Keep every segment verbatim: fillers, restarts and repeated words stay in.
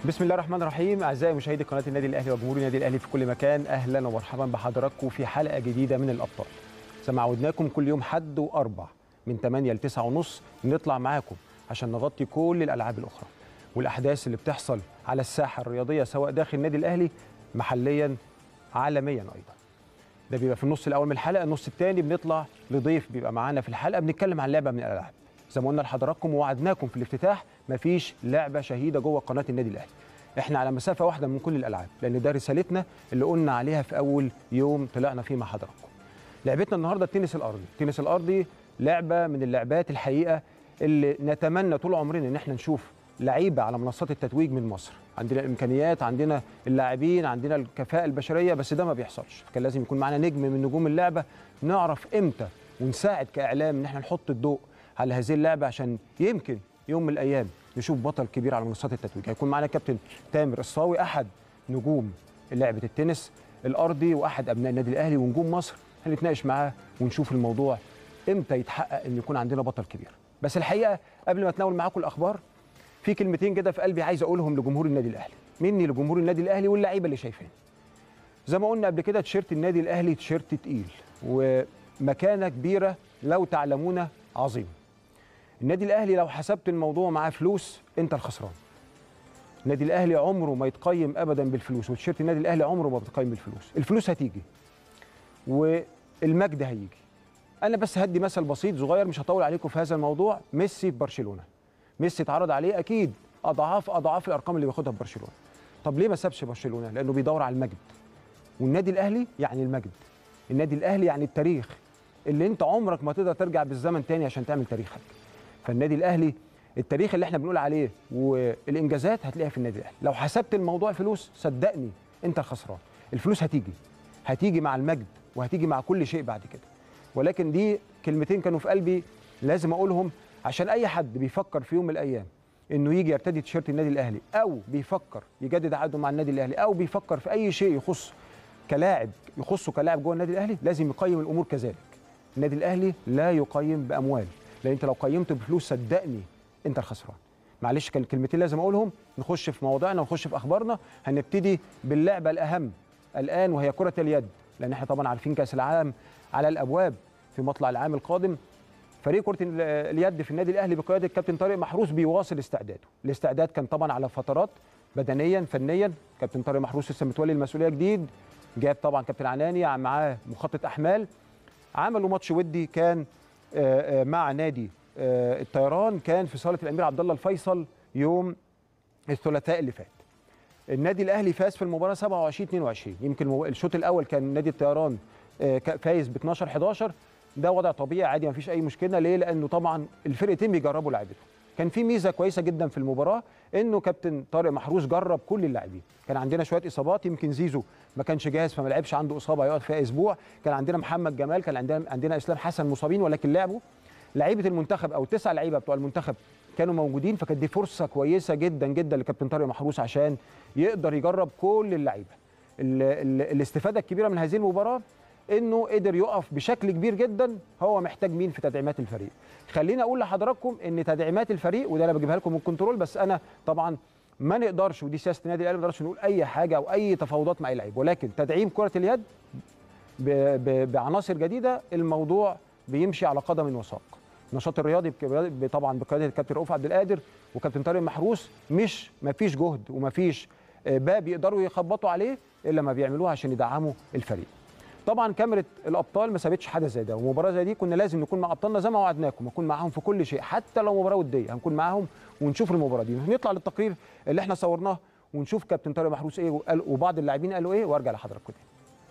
بسم الله الرحمن الرحيم. اعزائي مشاهدي قناه النادي الاهلي وجمهور النادي الاهلي في كل مكان، اهلا ومرحبا بحضراتكم في حلقه جديده من الابطال. زي ما عودناكم كل يوم حد واربع من ثمانية ل تسعة ونص نطلع معاكم عشان نغطي كل الالعاب الاخرى والاحداث اللي بتحصل على الساحه الرياضيه سواء داخل النادي الاهلي محليا عالميا ايضا. ده بيبقى في النص الاول من الحلقه، النص الثاني بنطلع لضيف بيبقى معانا في الحلقه بنتكلم عن لعبه من الالعاب. زي ما قلنا لحضراتكم ووعدناكم في الافتتاح مفيش لعبه شهيده جوه قناه النادي الاهلي. احنا على مسافه واحده من كل الالعاب لان ده رسالتنا اللي قلنا عليها في اول يوم طلعنا فيه مع حضراتكم. لعبتنا النهارده التنس الارضي، التنس الارضي لعبه من اللعبات الحقيقه اللي نتمنى طول عمرنا ان احنا نشوف لعيبه على منصات التتويج من مصر. عندنا الامكانيات، عندنا اللاعبين، عندنا الكفاءه البشريه، بس ده ما بيحصلش. كان لازم يكون معانا نجم من نجوم اللعبه نعرف امتى ونساعد كاعلام ان احنا نحط الضوء على هذه اللعبه عشان يمكن يوم من الايام نشوف بطل كبير على منصات التتويج. هيكون معانا كابتن تامر الصاوي احد نجوم لعبه التنس الارضي واحد ابناء النادي الاهلي ونجوم مصر. هنتناقش معاه ونشوف الموضوع امتى يتحقق ان يكون عندنا بطل كبير. بس الحقيقه قبل ما اتناول معاكم الاخبار في كلمتين كده في قلبي عايز اقولهم لجمهور النادي الاهلي، مني لجمهور النادي الاهلي واللعيبه اللي شايفين. زي ما قلنا قبل كده تيشيرت النادي الاهلي تيشيرت تقيل ومكانه كبيره لو تعلمون عظيم. النادي الاهلي لو حسبت الموضوع معاه فلوس انت الخسران. النادي الاهلي عمره ما يتقيم ابدا بالفلوس، وتيشيرت النادي الاهلي عمره ما بيتقيم بالفلوس. الفلوس هتيجي والمجد هيجي. انا بس هدي مثل بسيط صغير مش هطول عليكم في هذا الموضوع. ميسي في برشلونه، ميسي اتعرض عليه اكيد اضعاف اضعاف الارقام اللي بياخدها في برشلونه. طب ليه ما سابش برشلونه؟ لانه بيدور على المجد. والنادي الاهلي يعني المجد، النادي الاهلي يعني التاريخ اللي انت عمرك ما تقدر ترجع بالزمن تاني عشان تعمل تاريخك. فالنادي الاهلي التاريخ اللي احنا بنقول عليه والانجازات هتلاقيها في النادي الاهلي. لو حسبت الموضوع فلوس صدقني انت الخسران. الفلوس هتيجي هتيجي مع المجد وهتيجي مع كل شيء بعد كده. ولكن دي كلمتين كانوا في قلبي لازم اقولهم عشان اي حد بيفكر في يوم من الايام انه يجي يرتدي تيشيرت النادي الاهلي او بيفكر يجدد عقده مع النادي الاهلي او بيفكر في اي شيء يخص كلاعب يخصه كلاعب جوه النادي الاهلي لازم يقيم الامور كذلك. النادي الاهلي لا يقيم باموال، لان انت لو قيمته بفلوس صدقني انت الخسران. معلش كان الكلمتين لازم اقولهم. نخش في مواضيعنا ونخش في اخبارنا. هنبتدي باللعبه الاهم الان وهي كره اليد، لان احنا طبعا عارفين كاس العالم على الابواب في مطلع العام القادم. فريق كره اليد في النادي الاهلي بقياده الكابتن طارق محروس بيواصل استعداده. الاستعداد كان طبعا على فترات بدنيا فنيا. كابتن طارق محروس لسه متولي المسؤوليه جديد، جاب طبعا كابتن عناني معاه مخطط احمال. عملوا ماتش ودي كان مع نادي الطيران، كان في صاله الامير عبد الله الفيصل يوم الثلاثاء اللي فات. النادي الاهلي فاز في المباراه سبعة وعشرين اثنين وعشرين. يمكن الشوط الاول كان نادي الطيران فايز ب اثناشر حداشر. ده وضع طبيعي عادي ما فيش اي مشكله. ليه؟ لانه طبعا الفرقتين بيجربوا لعيبتهم. كان في ميزه كويسه جدا في المباراه انه كابتن طارق محروس جرب كل اللاعبين. كان عندنا شويه اصابات، يمكن زيزو ما كانش جاهز فما لعبش، عنده اصابه هيقعد فيها اسبوع. كان عندنا محمد جمال، كان عندنا عندنا اسلام حسن مصابين ولكن لعبوا. لعيبه المنتخب او التسع لعيبه بتوع المنتخب كانوا موجودين، فكانت دي فرصه كويسه جدا جدا لكابتن طارق محروس عشان يقدر يجرب كل اللعيبه. الاستفاده الكبيره من هذه المباراه انه قدر يقف بشكل كبير جدا. هو محتاج مين في تدعيمات الفريق؟ خليني اقول لحضراتكم ان تدعيمات الفريق، وده انا بجيبها لكم من الكنترول، بس انا طبعا ما نقدرش، ودي سياسه النادي الاهلي، ما نقدرش نقول اي حاجه او اي تفاوضات مع اي لعيب. ولكن تدعيم كره اليد بعناصر جديده الموضوع بيمشي على قدم وساق. النشاط الرياضي طبعا بقياده الكابتن رؤوف عبد القادر وكابتن طارق محروس مش ما فيش جهد وما فيش باب يقدروا يخبطوا عليه الا ما بيعملوها عشان يدعموا الفريق. طبعا كاميرا الابطال ما سابتش حاجه زي ده، ومباراه زي دي كنا لازم نكون مع ابطالنا زي ما وعدناكم، نكون معاهم في كل شيء حتى لو مباراه وديه هنكون معاهم ونشوف المباراه دي. نطلع للتقرير اللي احنا صورناه ونشوف كابتن طارق محروس ايه وقال وبعض اللاعبين قالوا ايه وارجع لحضراتكم تاني.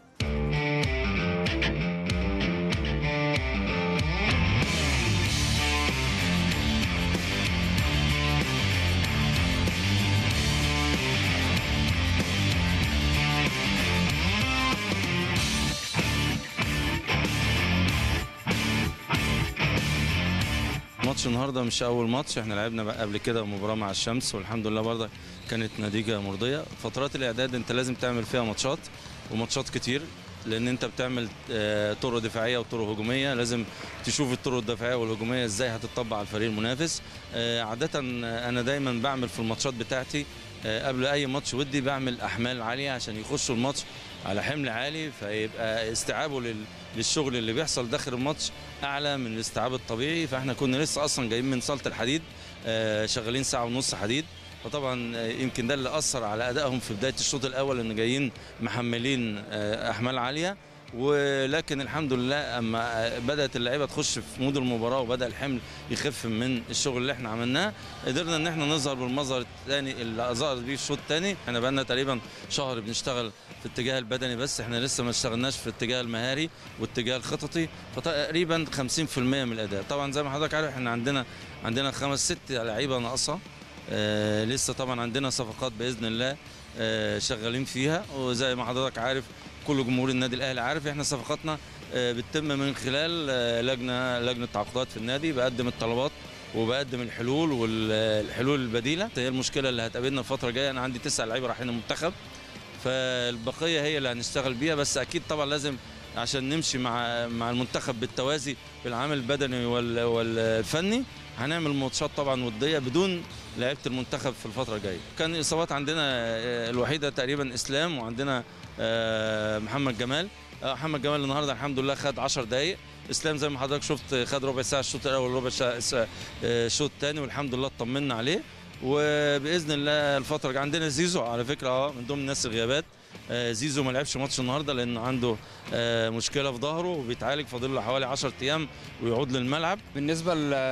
ماتش النهارده مش اول ماتش، احنا لعبنا قبل كده مباراه مع الشمس والحمد لله برضه كانت نتيجه مرضيه. فترات الاعداد انت لازم تعمل فيها ماتشات وماتشات كتير لان انت بتعمل طرق دفاعيه وطرق هجوميه، لازم تشوف الطرق الدفاعيه والهجوميه ازاي هتطبق على الفريق المنافس. عاده انا دايما بعمل في الماتشات بتاعتي قبل اي ماتش ودي بعمل احمال عاليه عشان يخشوا الماتش على حمل عالي، فيبقى استيعابه للشغل اللي بيحصل داخل الماتش اعلى من الاستيعاب الطبيعي. فاحنا كنا لسه اصلا جايين من صاله الحديد شغالين ساعه ونص حديد، فطبعا يمكن ده اللي اثر على ادائهم في بدايه الشوط الاول، ان جايين محملين احمال عاليه. ولكن الحمد لله اما بدات اللعيبه تخش في مود المباراه وبدا الحمل يخف من الشغل اللي احنا عملناه، قدرنا ان احنا نظهر بالمظهر الثاني اللي ظهر بيه الشوط الثاني. احنا بقى لنا تقريبا شهر بنشتغل في الاتجاه البدني، بس احنا لسه ما اشتغلناش في الاتجاه المهاري والاتجاه الخططي، فتقريبا خمسين في المية من الاداء. طبعا زي ما حضرتك عارف احنا عندنا عندنا خمس ست لعيبه ناقصه، آه لسه طبعا عندنا صفقات باذن الله آه شغالين فيها، وزي ما حضرتك عارف كل جمهور النادي الاهلي عارف احنا صفقاتنا آه بتتم من خلال آه لجنه لجنه تعاقدات في النادي، بقدم الطلبات وبقدم الحلول والحلول البديله. هي المشكله اللي هتقابلنا الفتره الجايه، انا عندي تسع لعيبه رايحين المنتخب، فالبقيه هي اللي هنشتغل بيها. بس اكيد طبعا لازم عشان نمشي مع مع المنتخب بالتوازي في العامل البدني والفني، هنعمل ماتشات طبعا وديه بدون لعيبه المنتخب في الفتره الجايه. كان الاصابات عندنا الوحيده تقريبا اسلام، وعندنا محمد جمال. محمد جمال النهارده الحمد لله خد عشر دقائق، اسلام زي ما حضرتك شفت خد ربع ساعه الشوط الاول وربع ساعه الشوط الثاني، والحمد لله اطمنا عليه. وباذن الله الفتره الجايه عندنا زيزو على فكره اه من ضمن الناس الغيابات. زيزو ما لعبش ماتش النهارده لانه عنده مشكله في ظهره وبيتعالج، فاضل له حوالي عشرة ايام ويعود للملعب. بالنسبه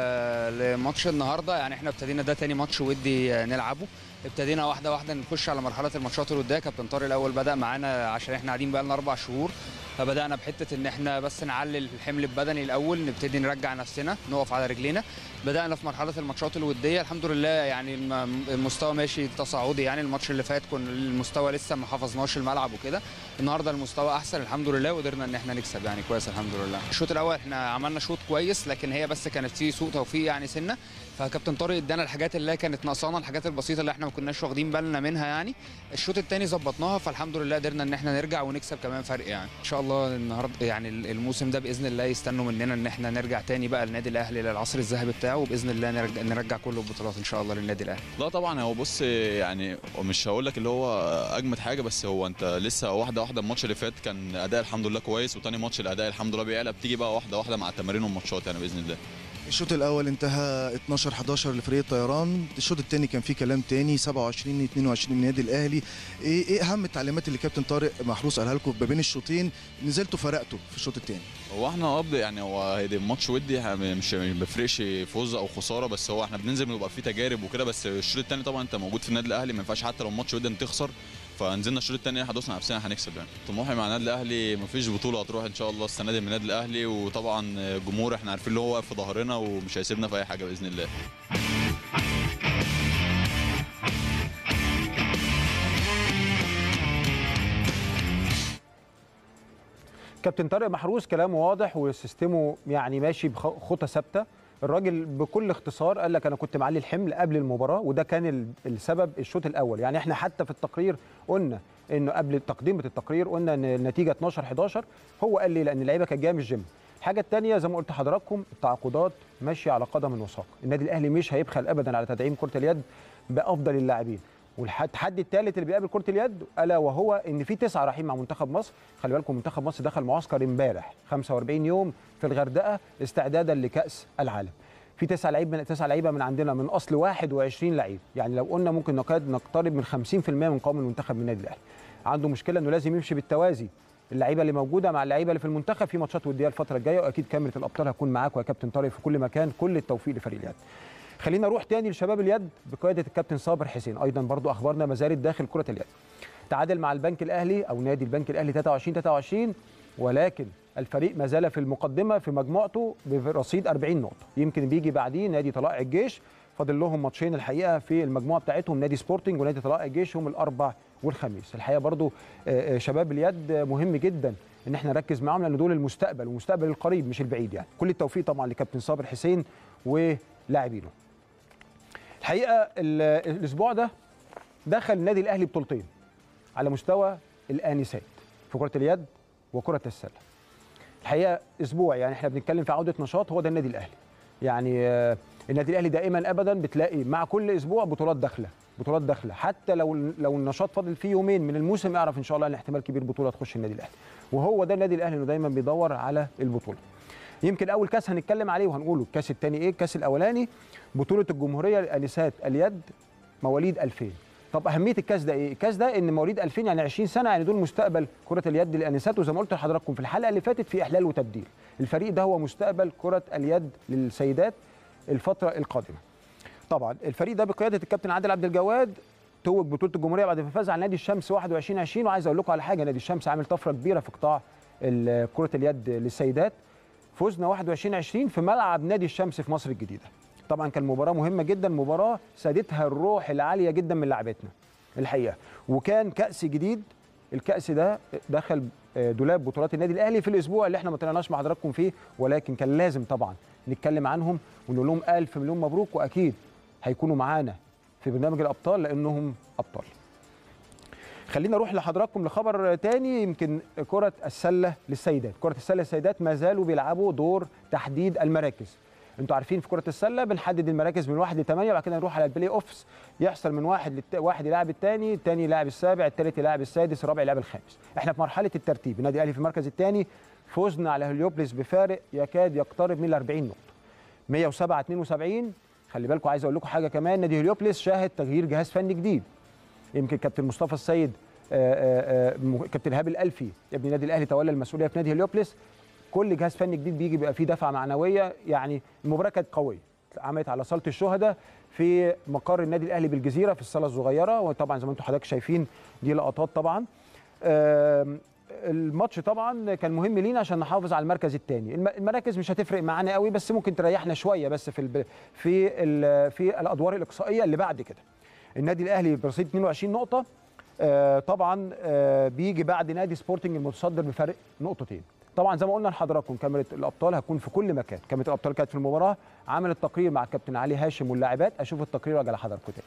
لماتش النهارده يعني احنا ابتدينا ده تاني ماتش ودي نلعبه، ابتدينا واحده واحده نخش على مرحله الماتشات اللي قدام. كابتن طارق الاول بدا معانا عشان احنا قاعدين بقى لنا اربع شهور، فبدانا بحته ان احنا بس نعلل الحمل البدني الاول، نبتدي نرجع نفسنا نقف على رجلينا. بدانا في مرحله الماتشات الوديه الحمد لله يعني المستوى ماشي تصاعدي، يعني الماتش اللي فات كنا المستوى لسه ما حفظناش الملعب وكده، النهارده المستوى احسن الحمد لله وقدرنا ان احنا نكسب يعني كويس الحمد لله. الشوط الاول احنا عملنا شوط كويس، لكن هي بس كانت فيه سوء توفيق يعني سنه، فكابتن طارق ادانا الحاجات اللي كانت ناقصانا، الحاجات البسيطه اللي احنا ما كناش واخدين بالنا منها يعني. الشوط الثاني ظبطناها فالحمد لله قدرنا ان احنا نرجع ونكسب كمان فرق يعني. ان شاء الله النهارده يعني الموسم ده باذن الله يستنوا مننا ان احنا نرجع تاني بقى النادي الاهلي للعصر الذهبي بتاعه، وباذن الله نرجع, نرجع كل البطولات ان شاء الله للنادي الاهلي. لا طبعا هو بص يعني مش هقول لك اللي هو اجمد حاجه، بس هو انت لسه واحده واحده. الماتش اللي فات كان اداء الحمد لله كويس، وتاني ماتش الاداء الحمد لله بيعلى، بتيجي بقى واحده واحده مع التمارين والماتشات يعني باذن الله. الشوط الاول انتهى اتناشر حداشر لفريق الطيران، الشوط الثاني كان فيه كلام تاني سبعة وعشرين اتنين وعشرين النادي الاهلي. ايه ايه اهم التعليمات اللي كابتن طارق محروس قالها لكم ما بين الشوطين نزلتوا فرقتوا في الشوط الثاني؟ هو احنا قبل يعني هو ماتش ودي مش ما بيفرقش فوز او خساره، بس هو احنا بننزل بيبقى فيه تجارب وكده. بس الشوط الثاني طبعا انت موجود في النادي الاهلي ما ينفعش حتى لو ماتش ودي تخسر، فنزلنا الشوط الثاني احنا دوسنا نفسنا هنكسب يعني. طموحي مع النادي الاهلي مفيش بطوله هتروح ان شاء الله السنه دي من النادي الاهلي، وطبعا الجمهور احنا عارفين اللي هو واقف في ظهرنا ومش هيسيبنا في اي حاجه باذن الله. كابتن طارق محروس كلامه واضح وسيستمه يعني ماشي بخطى ثابته. الراجل بكل اختصار قال لك انا كنت معلي الحمل قبل المباراه، وده كان السبب الشوط الاول. يعني احنا حتى في التقرير قلنا انه قبل تقديمه التقرير قلنا ان النتيجه اتناشر حداشر. هو قال لي لان اللعيبه كانت جايه من الجيم. الحاجه الثانيه زي ما قلت لحضراتكم التعاقدات ماشيه على قدم وساق، النادي الاهلي مش هيبخل ابدا على تدعيم كره اليد بافضل اللاعبين. والتحدي الثالث اللي بيقابل كره اليد الا وهو ان في تسعه رايحين مع منتخب مصر. خلي بالكم منتخب مصر دخل معسكر امبارح خمسة وأربعين يوم في الغردقه استعدادا لكاس العالم. في تسعه لعيبه من تسعه لعيبه من عندنا من اصل واحد وعشرين لعيب، يعني لو قلنا ممكن نكاد نقترب من خمسين في المية من قوام المنتخب من النادي الاهلي. عنده مشكله انه لازم يمشي بالتوازي اللعيبه اللي موجوده مع اللعيبه اللي في المنتخب في ماتشات وديه الفتره الجايه، واكيد كاميرا الابطال هتكون معاكم يا كابتن طارق في كل مكان. كل التوفيق لفريق اليد. خلينا نروح تاني لشباب اليد بقياده الكابتن صابر حسين، ايضا برضو اخبارنا ما زالت داخل كره اليد. تعادل مع البنك الاهلي او نادي البنك الاهلي تلاتة وعشرين تلاتة وعشرين، ولكن الفريق ما زال في المقدمه في مجموعته برصيد أربعين نقطه. يمكن بيجي بعديه نادي طلائع الجيش، فاضل لهم ماتشين الحقيقه في المجموعه بتاعتهم، نادي سبورتنج ونادي طلائع الجيش يوم الاربع والخميس. الحقيقه برضو شباب اليد مهم جدا ان احنا نركز معاهم لان دول المستقبل والمستقبل القريب مش البعيد يعني. كل التوفيق طبعا لكابتن صابر حسين ولاعبينه. الحقيقه الاسبوع ده دخل النادي الاهلي بطولتين على مستوى الانسات في كره اليد، وكره السله. الحقيقه اسبوع يعني احنا بنتكلم في عوده نشاط، هو ده النادي الاهلي. يعني آه النادي الاهلي دائما ابدا بتلاقي مع كل اسبوع بطولات داخله، بطولات داخله، حتى لو لو النشاط فاضل فيه يومين من الموسم اعرف ان شاء الله ان احتمال كبير بطوله تخش النادي الاهلي. وهو ده النادي الاهلي انه دايما بيدور على البطوله. يمكن اول كاس هنتكلم عليه وهنقوله الكاس الثاني ايه؟ الكاس الاولاني بطوله الجمهوريه للانسات اليد مواليد ألفين. طب اهميه الكاس ده ايه؟ الكاس ده ان مواليد ألفين يعني عشرين سنه، يعني دول مستقبل كره اليد للانسات، وزي ما قلت لحضراتكم في الحلقه اللي فاتت في احلال وتبديل. الفريق ده هو مستقبل كره اليد للسيدات الفتره القادمه. طبعا الفريق ده بقياده الكابتن عادل عبد الجواد توج بطوله الجمهوريه بعد ما فاز على نادي الشمس واحد وعشرين عشرين. وعايز اقول لكم على حاجه، نادي الشمس عامل طفره كبيره في قطاع كره اليد للسيدات. فوزنا واحد وعشرين عشرين في ملعب نادي الشمس في مصر الجديده. طبعا كان مباراه مهمه جدا، مباراه سادتها الروح العاليه جدا من لاعبتنا الحقيقه، وكان كاس جديد. الكاس ده دخل دولاب بطولات النادي الاهلي في الاسبوع اللي احنا ما طلعناش مع حضراتكم فيه، ولكن كان لازم طبعا نتكلم عنهم ونقول لهم الف مليون مبروك، واكيد هيكونوا معانا في برنامج الابطال لانهم ابطال. خلينا نروح لحضراتكم لخبر تاني، يمكن كرة السلة للسيدات. كرة السلة للسيدات ما زالوا بيلعبوا دور تحديد المراكز. انتوا عارفين في كرة السلة بنحدد المراكز من واحد لثمانية، وبعد كده نروح على البلاي اوفس، يحصل من واحد لت... واحد يلاعب الثاني، الثاني يلاعب السابع، الثالث يلاعب السادس، الرابع يلاعب الخامس. احنا في مرحلة الترتيب، النادي الاهلي في المركز الثاني، فوزنا على هليوبلس بفارق يكاد يقترب من أربعين نقطة. مية وسبعة اثنين وسبعين. خلي بالكم عايز اقول لكم حاجة كمان، نادي هليوبلس شاهد تغيير جهاز فني جديد. يمكن كابتن مصطفى السيد آآ آآ كابتن هاب الألفي ابن النادي الاهلي تولى المسؤوليه في نادي هليوبلس. كل جهاز فني جديد بيجي بيبقى فيه دفعه معنويه، يعني المباراه كانت قويه، عملت على صاله الشهداء في مقر النادي الاهلي بالجزيره في الصاله الصغيره، وطبعا زي ما انتم حضرتك شايفين دي لقطات. طبعا الماتش طبعا كان مهم لينا عشان نحافظ على المركز الثاني. المراكز مش هتفرق معانا قوي، بس ممكن تريحنا شويه بس في ال في ال في الادوار الاقصائيه اللي بعد كده. النادي الاهلي برصيد اثنين وعشرين نقطه. آه طبعا آه بيجي بعد نادي سبورتنج المتصدر بفارق نقطتين. طبعا زي ما قلنا لحضراتكم كاميرا الابطال هتكون في كل مكان. كاميرا الابطال كانت في المباراه، عملت تقرير مع الكابتن علي هاشم واللاعبات. اشوف التقرير واجي لحضراتكم تاني.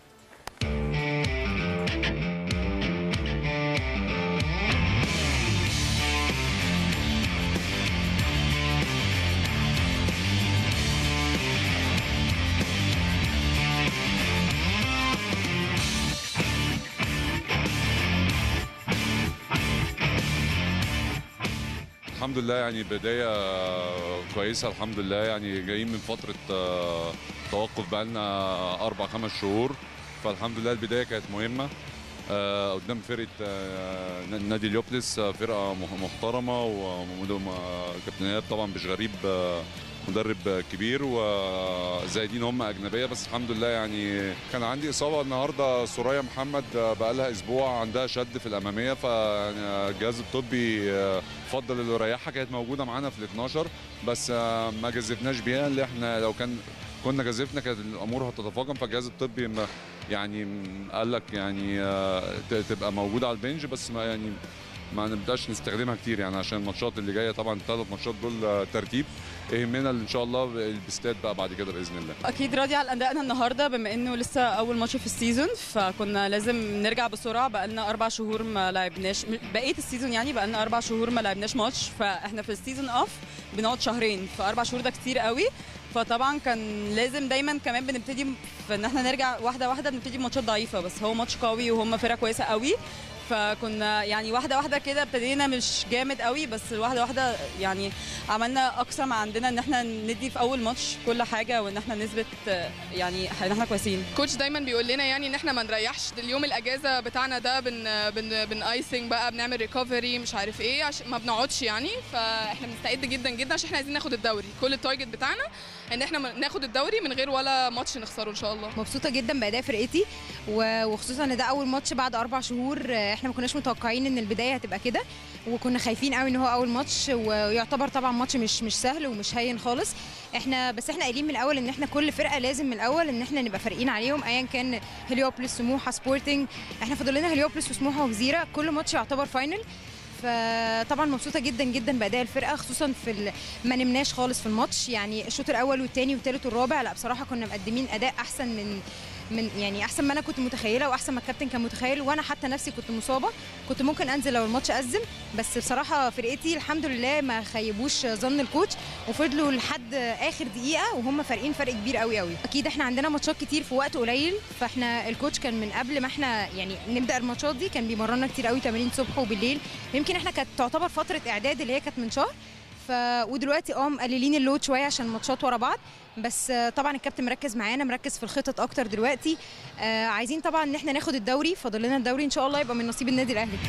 الحمد لله، يعني بداية كويسة الحمد لله. يعني جايين من فترة توقف بقالنا أربع خمس شهور، فالحمد لله البداية كانت مهمة قدام فرقة نادي هليوبلس، فرقة محترمة، وكابتن ايهاب طبعا مش غريب، مدرب كبير، وزايدين هم أجنبية، بس الحمد لله. يعني كان عندي إصابة النهاردة، سوريا محمد بقى لها أسبوع عندها شد في الأمامية، فالجهاز الطبي فضل اللي يريحها. كانت موجودة معانا في ال اتناشر بس ما جازفناش بيها، اللي احنا لو كان كنا جازفنا كانت الأمور هتتفاقم، فالجهاز الطبي يعني قال لك يعني تبقى موجودة على البنج، بس ما يعني ما نبداش نستخدمها كتير، يعني عشان الماتشات اللي جايه. طبعا الثلاث ماتشات دول ترتيب، يهمنا ان شاء الله البستات بقى بعد كده باذن الله. اكيد راضي على ادائنا النهارده، بما انه لسه اول ماتش في السيزون، فكنا لازم نرجع بسرعه. بقى لنا اربع شهور ما لعبناش بقيه السيزون، يعني بقى لنا اربع شهور ما لعبناش ماتش، فاحنا في السيزون اوف بنقعد شهرين، فاربع شهور ده كتير قوي. فطبعا كان لازم دايما كمان بنبتدي في ان احنا نرجع واحده واحده، بنبتدي بماتشات ضعيفه، بس هو ماتش قوي وهم فرقه كويسه قوي، فكنا يعني واحده واحده كده ابتدينا مش جامد قوي، بس واحده واحده يعني عملنا اقصى ما عندنا ان احنا ندي في اول ماتش كل حاجه، وان احنا نثبت يعني ان احنا كويسين. كوتش دايما بيقول لنا يعني ان احنا ما نريحش، اليوم الاجازه بتاعنا ده بن بن بن ايسنج بقى، بنعمل ريكفري مش عارف ايه، عشان ما بنقعدش يعني. فاحنا بنستعد جدا جدا عشان احنا عايزين ناخد الدوري. كل التارجت بتاعنا ان احنا ناخد الدوري من غير ولا ماتش نخسره ان شاء الله. مبسوطه جدا باداء فرقتي، وخصوصا ان ده اول ماتش بعد اربع شهور. احنا ما كناش متوقعين ان البدايه هتبقى كده، وكنا خايفين قوي ان هو اول ماتش، ويعتبر طبعا ماتش مش مش سهل ومش هين خالص. احنا بس احنا قايلين من الاول ان احنا كل فرقه لازم من الاول ان احنا نبقى فارقين عليهم، ايا كان هليوبلس، سموحه، سبورتنج. احنا فاضل لنا هليوبلس وسموحه وجزيره، كل ماتش يعتبر فاينل. فطبعا مبسوطه جدا جدا باداء الفرقه، خصوصا في ما نمناش خالص في الماتش. يعني الشوط الاول والثاني والثالث والرابع لا بصراحه كنا مقدمين اداء احسن من من يعني احسن ما انا كنت متخيله واحسن ما الكابتن كان متخيل، وانا حتى نفسي كنت مصابه، كنت ممكن انزل لو الماتش ازم، بس بصراحه فرقتي الحمد لله ما خيبوش ظن الكوتش وفضلوا لحد اخر دقيقه وهم فارقين فرق كبير قوي قوي. اكيد احنا عندنا ماتشات كتير في وقت قليل، فاحنا الكوتش كان من قبل ما احنا يعني نبدا الماتشات دي كان بيمرنا كتير قوي تمارين صبح وبالليل، يمكن احنا كانت تعتبر فتره اعداد اللي هي كانت من شهر، ف ودلوقتي اه مقللين اللود شويه عشان الماتشات ورا بعض، بس طبعا الكابتن مركز معانا، مركز في الخطط اكتر دلوقتي. آه عايزين طبعا ان احنا ناخد الدوري، فاضل لنا الدوري ان شاء الله يبقى من نصيب النادي الاهلي.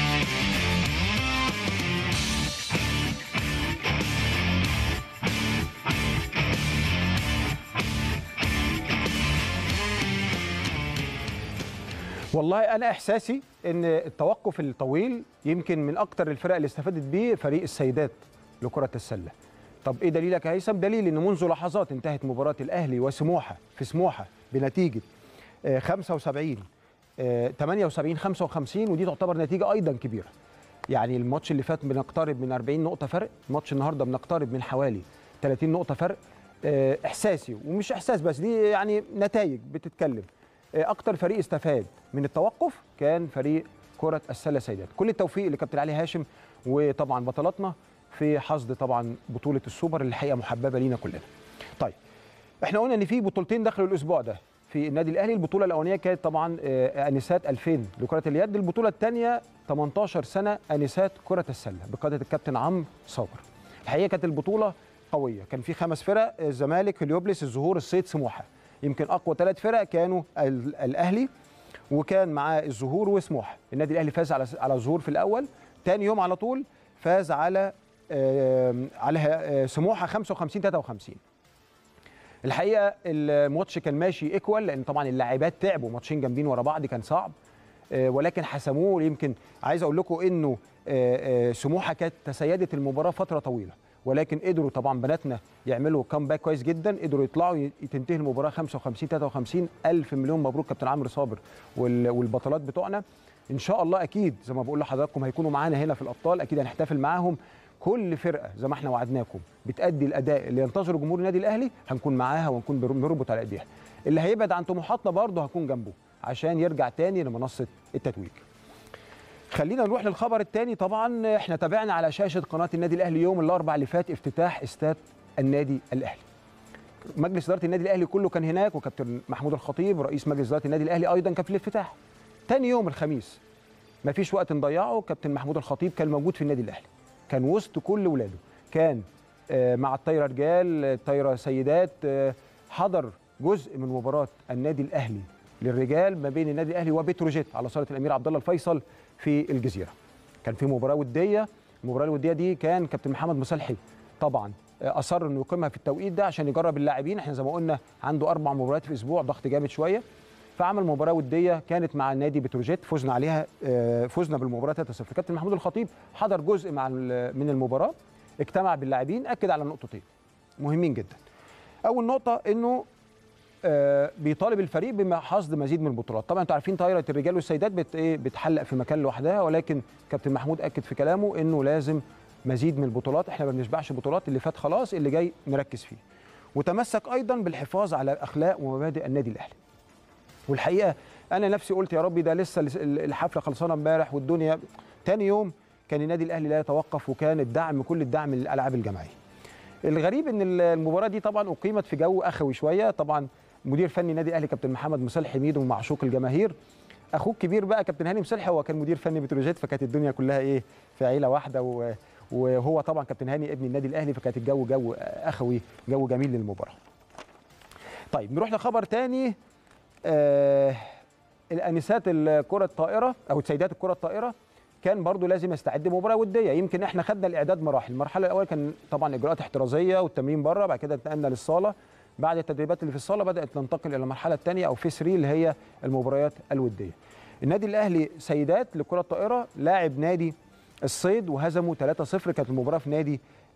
والله انا احساسي ان التوقف الطويل يمكن من اكتر الفرق اللي استفادت بيه فريق السيدات لكرة السلة. طب ايه دليلك يا هيثم؟ دليل ان منذ لحظات انتهت مباراة الاهلي وسموحة في سموحة بنتيجة خمسة وسبعين ثمانية وسبعين خمسة وخمسين، ودي تعتبر نتيجة ايضا كبيرة. يعني الماتش اللي فات بنقترب من أربعين نقطة فرق، الماتش النهارده بنقترب من حوالي ثلاثين نقطة فرق. احساسي ومش احساس بس، دي يعني نتائج بتتكلم، اكتر فريق استفاد من التوقف كان فريق كرة السلة سيدات. كل التوفيق لكابتن علي هاشم وطبعا بطلاتنا في حصد طبعا بطولة السوبر اللي الحقيقة محببة لينا كلنا. طيب احنا قلنا ان في بطولتين دخلوا الاسبوع ده في النادي الاهلي. البطولة الاولانية كانت طبعا انسات ألفين لكرة اليد، البطولة الثانية ثمانية عشر سنة انسات كرة السلة بقيادة الكابتن عمرو صابر. الحقيقة كانت البطولة قوية، كان في خمس فرق، الزمالك، هليوبلس، الزهور، الصيد، سموحة. يمكن اقوى ثلاث فرق كانوا الاهلي وكان معاه الزهور وسموحه. النادي الاهلي فاز على على الزهور في الاول، ثاني يوم على طول فاز على آه على آه سموحه خمسة وخمسين ثلاثة وخمسين. الحقيقه الماتش كان ماشي ايكوال، لان طبعا اللاعبات تعبوا، ماتشين جامدين ورا بعض كان صعب، آه ولكن حسموه. يمكن عايز اقول لكم انه آه آه سموحه كانت تسيدت المباراه فتره طويله، ولكن قدروا طبعا بناتنا يعملوا كامباك كويس جدا، قدروا يطلعوا تنتهي المباراه خمسة وخمسين ثلاثة وخمسين. الف مليون مبروك كابتن عمرو صابر والبطلات بتوعنا. ان شاء الله اكيد زي ما بقول لحضراتكم هيكونوا معانا هنا في الابطال، اكيد هنحتفل معاهم. كل فرقه زي ما احنا وعدناكم بتادي الاداء اللي ينتظره جمهور النادي الاهلي هنكون معاها ونكون بنربط على ايديها. اللي هيبعد عن طموحاتنا برضه هكون جنبه عشان يرجع تاني لمنصه التتويج. خلينا نروح للخبر الثاني. طبعا احنا تابعنا على شاشه قناه النادي الاهلي يوم الاربعاء اللي فات افتتاح استاد النادي الاهلي. مجلس اداره النادي الاهلي كله كان هناك، وكابتن محمود الخطيب رئيس مجلس اداره النادي الاهلي ايضا كان في الافتتاح. ثاني يوم الخميس ما فيش وقت نضيعه، كابتن محمود الخطيب كان موجود في النادي الاهلي، كان وسط كل ولاده، كان مع الطايره رجال، الطايره سيدات، حضر جزء من مباراه النادي الاهلي للرجال ما بين النادي الاهلي وبتروجيت على صاله الامير عبد الله الفيصل في الجزيره. كان في مباراه وديه، المباراه الوديه دي كان كابتن محمد مصلحي طبعا اصر انه يقيمها في التوقيت ده عشان يجرب اللاعبين. احنا زي ما قلنا عنده اربع مباريات في اسبوع، ضغط جامد شويه، فعمل مباراه وديه كانت مع النادي بتروجيت، فزنا عليها، فزنا بالمباراه ثلاثة صفر. كابتن محمود الخطيب حضر جزء مع من المباراه، اجتمع باللاعبين، اكد على نقطتين مهمين جدا. اول نقطه انه آه بيطالب الفريق بحصد مزيد من البطولات. طبعا انتوا عارفين طايره الرجال والسيدات بت ايه بتحلق في مكان لوحدها، ولكن كابتن محمود اكد في كلامه انه لازم مزيد من البطولات، احنا ما بنشبعش بطولات، اللي فات خلاص اللي جاي نركز فيه. وتمسك ايضا بالحفاظ على اخلاق ومبادئ النادي الاهلي. والحقيقه انا نفسي قلت يا ربي ده لسه الحفله خلصانه امبارح والدنيا، ثاني يوم كان النادي الاهلي لا يتوقف، وكان الدعم كل الدعم للالعاب الجماعيه. الغريب ان المباراه دي طبعا اقيمت في جو اخوي شويه. طبعا مدير فني النادي الاهلي كابتن محمد مصلحي ميدو ومعشوق الجماهير، اخوه الكبير بقى كابتن هاني مصلحي هو كان مدير فني بتروجيت، فكانت الدنيا كلها ايه في عيله واحده، وهو طبعا كابتن هاني ابن النادي الاهلي، فكانت الجو جو اخوي، جو جميل للمباراه. طيب نروح لخبر ثاني. آه الانسات الكره الطائره او سيدات الكره الطائره كان برضو لازم يستعد مباراه وديه. يمكن احنا خدنا الاعداد مراحل، المرحله الاولى كان طبعا اجراءات احترازيه والتمرين بره، بعد كده انتقلنا للصاله، بعد التدريبات اللي في الصاله بدات ننتقل الى المرحله الثانيه او في ثلاثة اللي هي المباريات الوديه. النادي الاهلي سيدات لكره الطائره لاعب نادي الصيد وهزموا ثلاثة صفر، كانت المباراه في نادي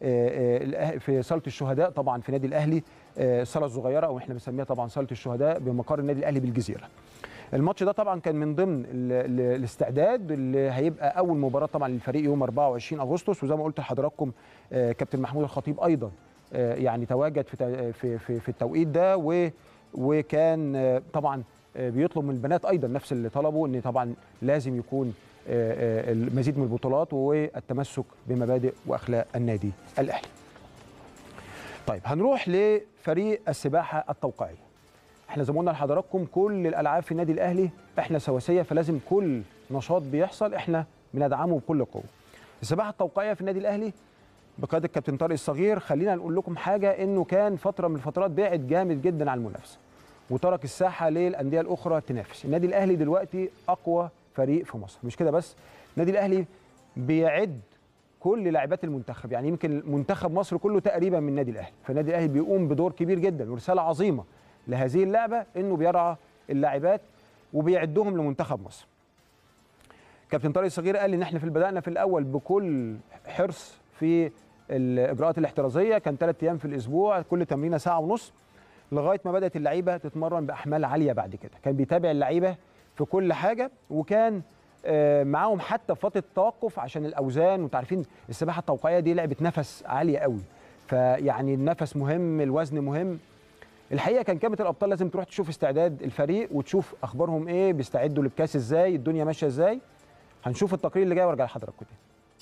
في صاله الشهداء، طبعا في نادي الاهلي الصاله الصغيره او احنا بنسميها طبعا صاله الشهداء بمقر النادي الاهلي بالجزيره. الماتش ده طبعا كان من ضمن الاستعداد اللي هيبقى اول مباراه طبعا للفريق يوم أربعة وعشرين أغسطس، وزي ما قلت لحضراتكم كابتن محمود الخطيب ايضا يعني تواجد في في في التوقيت ده، وكان طبعا بيطلب من البنات ايضا نفس اللي طلبوا، ان طبعا لازم يكون المزيد من البطولات والتمسك بمبادئ واخلاق النادي الاهلي. طيب هنروح لفريق السباحه التوقيعيه. احنا زي ما قلنا لحضراتكم كل الالعاب في النادي الاهلي احنا سواسيه، فلازم كل نشاط بيحصل احنا بندعمه بكل قوه. السباحه التوقيعيه في النادي الاهلي بقياده الكابتن طارق الصغير، خلينا نقول لكم حاجه، انه كان فتره من الفترات بعد جامد جدا عن المنافسه وترك الساحه للانديه الاخرى تنافس. النادي الاهلي دلوقتي اقوى فريق في مصر، مش كده بس، النادي الاهلي بيعد كل لاعبات المنتخب، يعني يمكن منتخب مصر كله تقريبا من النادي الاهلي، فالنادي الاهلي بيقوم بدور كبير جدا ورساله عظيمه لهذه اللعبه، انه بيرعى اللاعبات وبيعدهم لمنتخب مصر. كابتن طارق الصغير قال ان احنا في بدانا في الاول بكل حرص في الاجراءات الاحترازيه، كان ثلاث ايام في الاسبوع، كل تمرينه ساعه ونص، لغايه ما بدات اللعيبه تتمرن باحمال عاليه. بعد كده كان بيتابع اللعيبه في كل حاجه، وكان معاهم حتى في فتره التوقف عشان الاوزان، وانتوا عارفين السباحه التوقيعيه دي لعبه نفس عاليه قوي، فيعني النفس مهم، الوزن مهم. الحقيقه كان كاميرا الابطال لازم تروح تشوف استعداد الفريق وتشوف اخبارهم ايه، بيستعدوا للكاس ازاي، الدنيا ماشيه ازاي. هنشوف التقرير اللي جاي وارجع لحضراتكم تاني.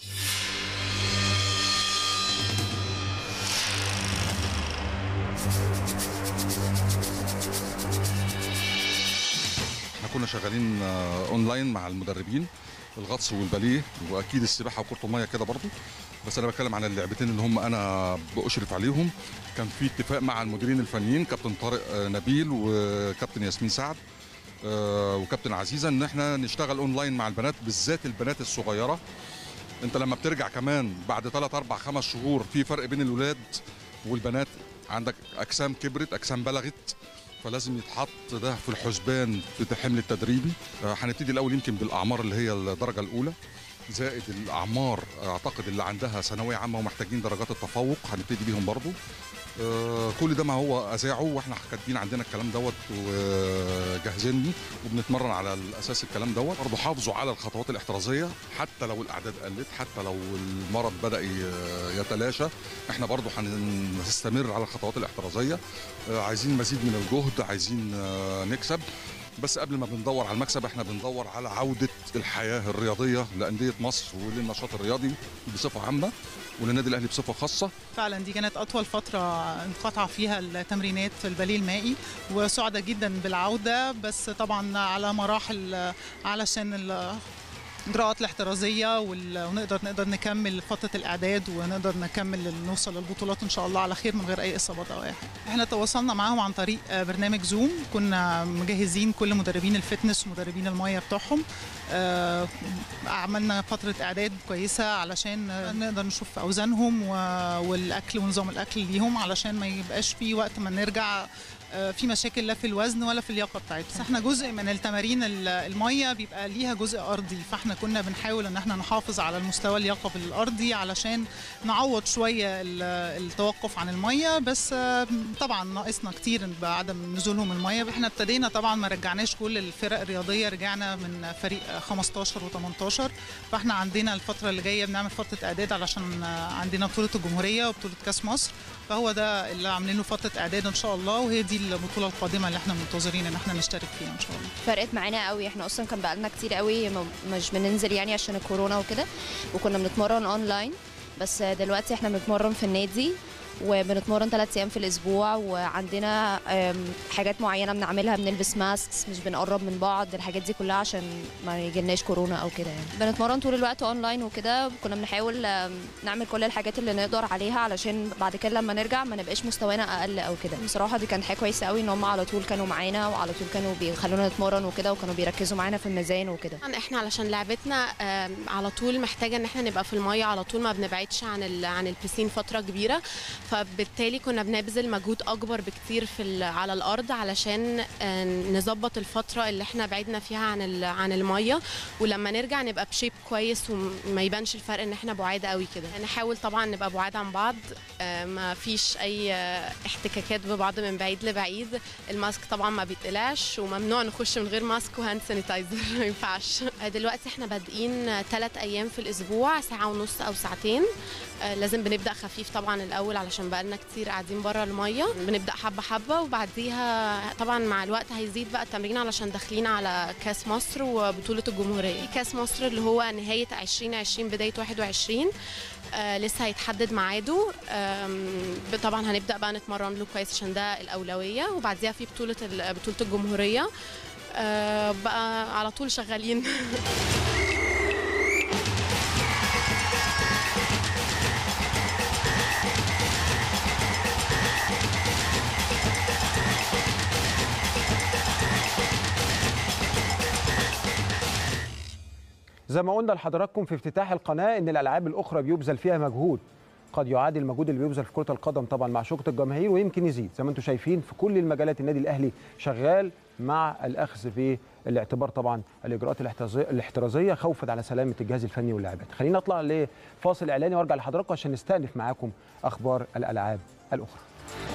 كنا شغالين اونلاين مع المدربين، الغطس والباليه واكيد السباحه وكره الميه كده برضو، بس انا بتكلم عن اللعبتين اللي هم انا باشرف عليهم. كان في اتفاق مع المديرين الفنيين كابتن طارق نبيل وكابتن ياسمين سعد وكابتن عزيزه ان احنا نشتغل اونلاين مع البنات، بالذات البنات الصغيره. انت لما بترجع كمان بعد ثلاث اربع خمس شهور في فرق بين الولاد والبنات، عندك اجسام كبرت، اجسام بلغت، فلازم يتحط ده في الحسبان في الحمل التدريبي. هنبتدي الاول يمكن بالاعمار اللي هي الدرجه الاولى، زائد الاعمار اعتقد اللي عندها ثانويه عامه ومحتاجين درجات التفوق هنبتدي بيهم برضو. آه كل ده ما هو اذاعه واحنا كاتبين عندنا الكلام دوت وجاهزين وبنتمرن على الاساس الكلام دوت. برضه حافظوا على الخطوات الاحترازيه حتى لو الاعداد قلت، حتى لو المرض بدا يتلاشى، احنا برضه هنستمر على الخطوات الاحترازيه. آه عايزين مزيد من الجهد، عايزين آه نكسب، بس قبل ما بندور على المكسب احنا بندور على عوده الحياه الرياضيه لانديه مصر وللنشاط الرياضي بصفه عامه وللنادي الاهلي بصفه خاصه. فعلا دي كانت اطول فتره انقطع فيها التمرينات في الباليه المائي، وسعدة جدا بالعوده، بس طبعا على مراحل علشان الاجراءات الاحترازيه ونقدر نقدر نكمل فتره الاعداد ونقدر نكمل نوصل للبطولات ان شاء الله على خير من غير اي اصابات او اي حاجه. احنا تواصلنا معاهم عن طريق برنامج زوم، كنا مجهزين كل مدربين الفتنس ومدربين الميه بتوعهم، عملنا فتره اعداد كويسه علشان نقدر نشوف اوزانهم والاكل ونظام الاكل ليهم، علشان ما يبقاش في وقت ما نرجع في مشاكل لا في الوزن ولا في اللياقه بتاعتهم. احنا جزء من التمارين الميه بيبقى ليها جزء ارضي، فاحنا كنا بنحاول ان احنا نحافظ على المستوى اللياقه الارضي علشان نعوض شويه التوقف عن الميه، بس طبعا ناقصنا كتير بعدم نزولهم الميه. احنا ابتدينا طبعا ما رجعناش كل الفرق الرياضيه، رجعنا من فريق خمستاشر وتمنتاشر، فاحنا عندنا الفتره اللي جايه بنعمل فتره اعداد علشان عندنا بطوله الجمهوريه وبطوله كاس مصر، فهو ده اللي عاملينه فتره اعداد ان شاء الله، وهي دي البطوله القادمه اللي احنا منتظرين ان احنا نشترك فيها ان شاء الله. فرقت معانا قوي، احنا اصلا كان بقالنا كتير قوي مش بننزل يعني عشان الكورونا وكده، وكنا بنتمرن اونلاين، بس دلوقتي احنا بنتمرن في النادي وبنتمرن ثلاث ايام في الاسبوع، وعندنا حاجات معينه بنعملها، بنلبس ماسكس، مش بنقرب من بعض، الحاجات دي كلها عشان ما يجيلناش كورونا او كده يعني. بنتمرن طول الوقت اونلاين وكده، كنا بنحاول نعمل كل الحاجات اللي نقدر عليها علشان بعد كده لما نرجع ما نبقاش مستوانا اقل او كده. بصراحه دي كانت حاجه كويسه قوي ان هم على طول كانوا معانا وعلى طول كانوا بيخلونا نتمرن وكده، وكانوا بيركزوا معانا في الميزان وكده. احنا علشان لعبتنا على طول محتاجه ان احنا نبقى في الميه على طول، ما بنبعدش عن عن البسين فتره كبيره، فبالتالي كنا بنبذل مجهود اكبر بكتير في على الارض علشان نظبط الفتره اللي احنا بعدنا فيها عن عن الميه، ولما نرجع نبقى بشيب كويس وما يبانش الفرق ان احنا بعاد قوي كده. نحاول طبعا نبقى بعاد عن بعض، ما فيش اي احتكاكات ببعض من بعيد لبعيد، الماسك طبعا ما بيتقلعش، وممنوع نخش من غير ماسك وهاند سانيتايزر ما ينفعش. دلوقتي احنا بادئين ثلاث ايام في الاسبوع، ساعه ونص او ساعتين، لازم بنبدا خفيف طبعا الاول علشان عشان بقالنا كتير قاعدين بره الميه. بنبدا حبه حبه وبعديها طبعا مع الوقت هيزيد بقى التمرين علشان داخلين على كاس مصر وبطوله الجمهوريه. كاس مصر اللي هو نهايه عشرين عشرين بدايه واحد وعشرين آه لسه هيتحدد ميعاده. طبعا هنبدا بقى نتمرن له كويس عشان ده الاولويه، وبعديها في بطوله بطوله الجمهوريه آه بقى على طول شغالين. زي ما قلنا لحضراتكم في افتتاح القناه ان الالعاب الاخرى بيبذل فيها مجهود قد يعادل المجهود اللي بيبذل في كره القدم طبعا مع شوكه الجماهير ويمكن يزيد. زي ما انتم شايفين في كل المجالات النادي الاهلي شغال مع الاخذ في الاعتبار طبعا الاجراءات الاحترازيه خوفا على سلامه الجهاز الفني واللاعبات. خلينا نطلع لفاصل اعلاني وارجع لحضراتكم عشان نستأنف معاكم اخبار الالعاب الاخرى.